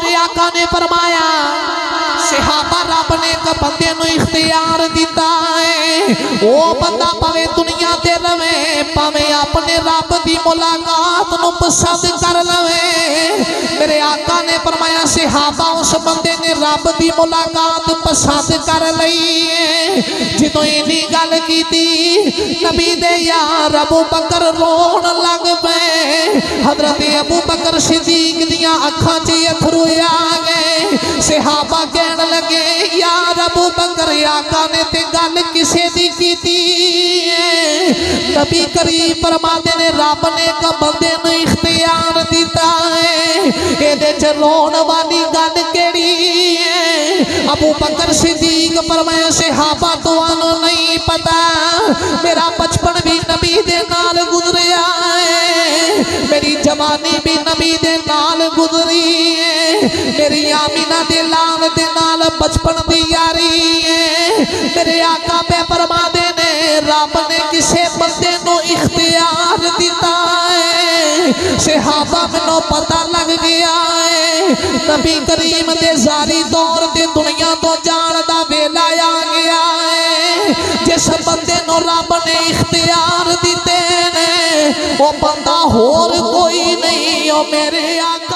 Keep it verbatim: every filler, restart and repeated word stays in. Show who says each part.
Speaker 1: मेरे आका ने फरमाया सहाबा रब ने एक बंदे नूं इख्तियार दिता है, वो बंदा भावें दुनिया ते रवे भावें अपने रब की मुलाकात नूं पसंद कर लवे। मेरे आका ने फरमाया सहाबा उस बंदे ने रब की मुलाकात पसंद कर लई। जदों इन्नी गल कीती नबी दे यार अबू बकर रोन लग पे। हजरत अबू बकर सिद्दीक दियां अखां च अथरू आ गए। सहाबा कहन लगे यार अबू बकर आका ने ते गल किसे दी कीती। नबी करीम फरमाते ने रब ने एक बंदे नूं इख्तियार दिता है, इहदे च रोण वाली गल केड़ी है। अबू बकर सिद्दीक फरमाया सहाबा तुहानूं नहीं पता, मेरा बचपन भी नबी दे नाल गुजरिया है, मेरी जवानी भी नबी दे नाल गुजरी है, मेरी आमीना दे लाल दे नाल बचपन दी यारी है। मेरे आका पे फरमाते ने रब ने किसे बंदे नूं इख्तियार दिता है। सहाबा मैनू पता लग गया है नबी करीम दे जारी दौर दे दुनिया तो जान दा वेला आ गया है। जिस बंदे नूं रब ने इख्तियार दिते ने वो बंदा होर कोई नहीं, ओ मेरे आका